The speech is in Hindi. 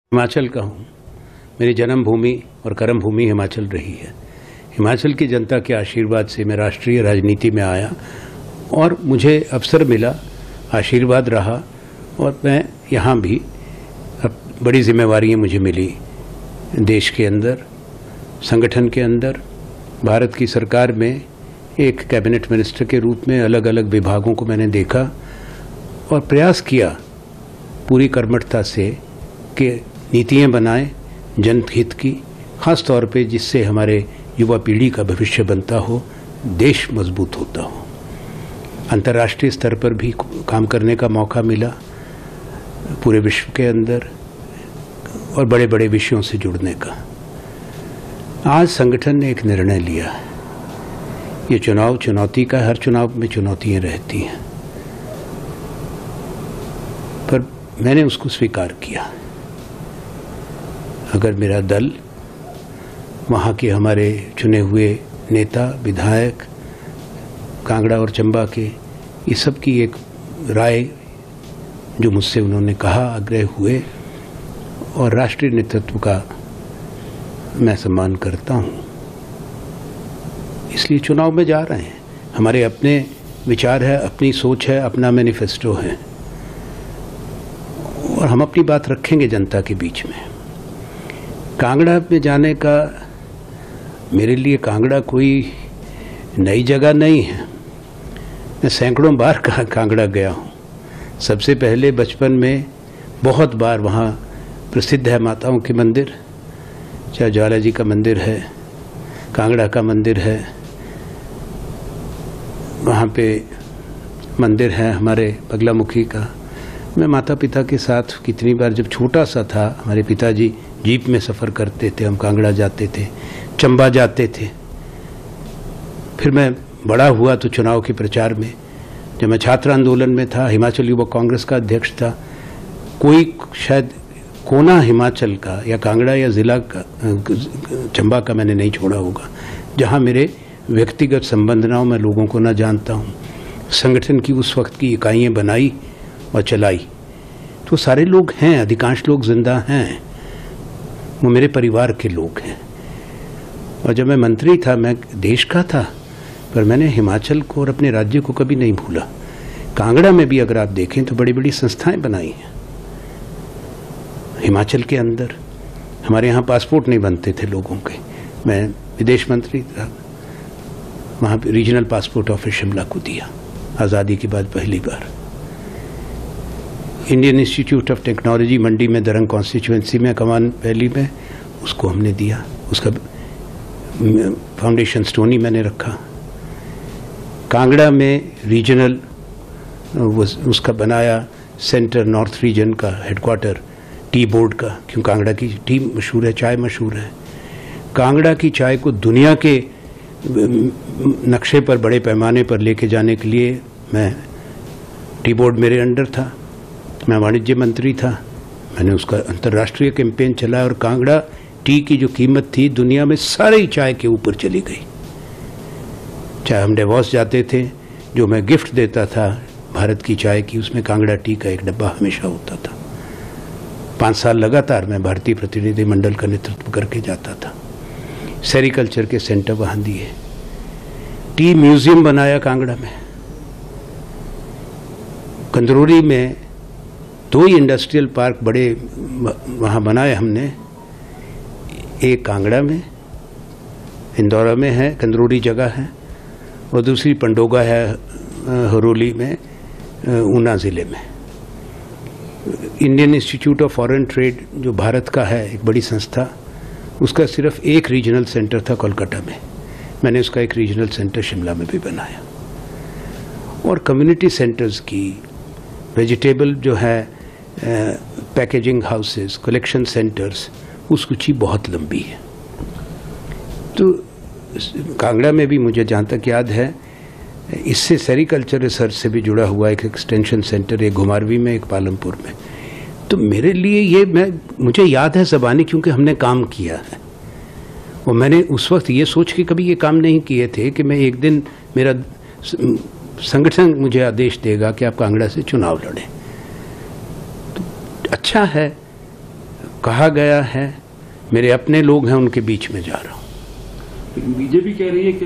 हिमाचल का हूँ। मेरी जन्मभूमि और कर्मभूमि हिमाचल रही है। हिमाचल की जनता के आशीर्वाद से मैं राष्ट्रीय राजनीति में आया और मुझे अवसर मिला, आशीर्वाद रहा और मैं यहाँ भी अब बड़ी जिम्मेवारियाँ मुझे मिली। देश के अंदर, संगठन के अंदर, भारत की सरकार में एक कैबिनेट मिनिस्टर के रूप में अलग अलग विभागों को मैंने देखा और प्रयास किया पूरी कर्मठता से कि नीतियाँ बनाएं जनहित की, खास तौर पे जिससे हमारे युवा पीढ़ी का भविष्य बनता हो, देश मजबूत होता हो। अंतर्राष्ट्रीय स्तर पर भी काम करने का मौका मिला, पूरे विश्व के अंदर और बड़े बड़े विषयों से जुड़ने का। आज संगठन ने एक निर्णय लिया। ये चुनाव चुनौती का, हर चुनाव में चुनौतियाँ रहती हैं, पर मैंने उसको स्वीकार किया। अगर मेरा दल, वहाँ के हमारे चुने हुए नेता, विधायक, कांगड़ा और चंबा के, ये सब की एक राय जो मुझसे उन्होंने कहा, आग्रह हुए, और राष्ट्रीय नेतृत्व का मैं सम्मान करता हूँ, इसलिए चुनाव में जा रहे हैं। हमारे अपने विचार है, अपनी सोच है, अपना मैनिफेस्टो है और हम अपनी बात रखेंगे जनता के बीच में। कांगड़ा में जाने का मेरे लिए कांगड़ा कोई नई जगह नहीं है। मैं सैकड़ों बार कांगड़ा गया हूँ। सबसे पहले बचपन में बहुत बार वहाँ प्रसिद्ध है माताओं के मंदिर, चाहे ज्वाला जी का मंदिर है, कांगड़ा का मंदिर है, वहाँ पे मंदिर है हमारे बगलामुखी का। मैं माता पिता के साथ कितनी बार, जब छोटा सा था, हमारे पिताजी जीप में सफ़र करते थे, हम कांगड़ा जाते थे, चंबा जाते थे। फिर मैं बड़ा हुआ तो चुनाव के प्रचार में, जब मैं छात्र आंदोलन में था, हिमाचल युवा कांग्रेस का अध्यक्ष था, कोई शायद कोना हिमाचल का या कांगड़ा या ज़िला का, चंबा का मैंने नहीं छोड़ा होगा, जहाँ मेरे व्यक्तिगत संबंध ना हो, मैं लोगों को ना जानता हूँ। संगठन की उस वक्त की इकाइयाँ बनाई और चलाई, तो सारे लोग हैं, अधिकांश लोग जिंदा हैं, वो मेरे परिवार के लोग हैं। और जब मैं मंत्री था, मैं देश का था, पर मैंने हिमाचल को और अपने राज्य को कभी नहीं भूला। कांगड़ा में भी अगर आप देखें तो बड़ी बड़ी संस्थाएं बनाई हैं। हिमाचल के अंदर हमारे यहाँ पासपोर्ट नहीं बनते थे लोगों के, मैं विदेश मंत्री था, वहाँ पे रीजनल पासपोर्ट ऑफिस शिमला को दिया, आज़ादी के बाद पहली बार। Indian Institute of Technology Mandi में, दरंग कॉन्स्टिट्यूएंसी में, कमान वैली में, उसको हमने दिया। उसका फाउंडेशन स्टोन ही मैंने रखा। कांगड़ा में रीजनल उसका बनाया सेंटर, नॉर्थ रीजन का हेडक्वार्टर टी बोर्ड का, क्यों कांगड़ा की टी मशहूर है, चाय मशहूर है। कांगड़ा की चाय को दुनिया के नक्शे पर, बड़े पैमाने पर लेके जाने के लिए मैं, टी बोर्ड मेरे अंडर था, मैं वाणिज्य मंत्री था, मैंने उसका अंतर्राष्ट्रीय कैंपेन चलाया और कांगड़ा टी की जो कीमत थी दुनिया में सारी चाय के ऊपर चली गई। चाहे हम डेवॉस जाते थे, जो मैं गिफ्ट देता था भारत की चाय की, उसमें कांगड़ा टी का एक डब्बा हमेशा होता था। 5 साल लगातार मैं भारतीय प्रतिनिधि मंडल का नेतृत्व करके जाता था। सेरिकल्चर के सेंटर वहाँ दिए, टी म्यूजियम बनाया कांगड़ा में, कंदरौली में 2 इंडस्ट्रियल पार्क बड़े वहाँ बनाए हमने, एक कांगड़ा में, इंदौरा में है, कंदरौली जगह है, और दूसरी पंडोगा है हरोली में, ऊना ज़िले में। Indian Institute of Foreign Trade जो भारत का है, एक बड़ी संस्था, उसका सिर्फ एक रीजनल सेंटर था कोलकाता में, मैंने उसका एक रीजनल सेंटर शिमला में भी बनाया। और कम्युनिटी सेंटर्स की, वेजिटेबल जो है, पैकेजिंग हाउसेस, कलेक्शन सेंटर्स, उसकी सूची बहुत लंबी है। तो कांगड़ा में भी मुझे जहाँ तक याद है, इससे सेरिकल्चर रिसर्च से भी जुड़ा हुआ एक एक्सटेंशन सेंटर, एक घुमारवी में, एक पालमपुर में। तो मेरे लिए ये, मुझे याद है ज़बानी, क्योंकि हमने काम किया है। और मैंने उस वक्त ये सोच के कभी ये काम नहीं किए थे कि मैं एक दिन, मेरा संगठन मुझे आदेश देगा कि आप कांगड़ा से चुनाव लड़ें। तो अच्छा है, कहा गया है, मेरे अपने लोग हैं, उनके बीच में जा रहा हूँ। बीजेपी कह रही है कि